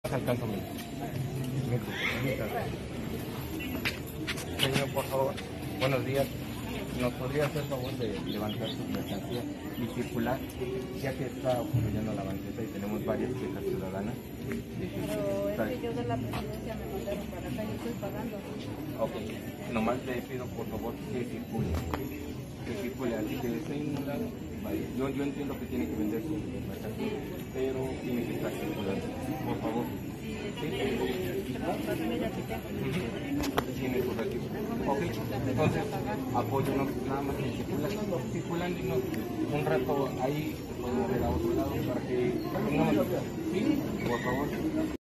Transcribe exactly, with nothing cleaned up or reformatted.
Alcanzo mil. Señor, por favor, buenos días. ¿Nos podría hacer favor de levantar su mercancía y circular, ya que está ocurriendo la banqueta y tenemos varias quejas ciudadanas? Pero es que yo de la presidencia me mandaron para acá y estoy pagando. Ok, nomás le pido por favor que circule, que circule, así que esté en un lado. Vale. Yo, yo entiendo que tiene que vender su mercancía, pero tiene que estar circulando, por favor. ¿Sí? Tiene su recibo. Ok, entonces apóyanos nada más en circulando, circulando y no, un rato ahí podemos ver a otro lado para que tengamos. Sí, por favor.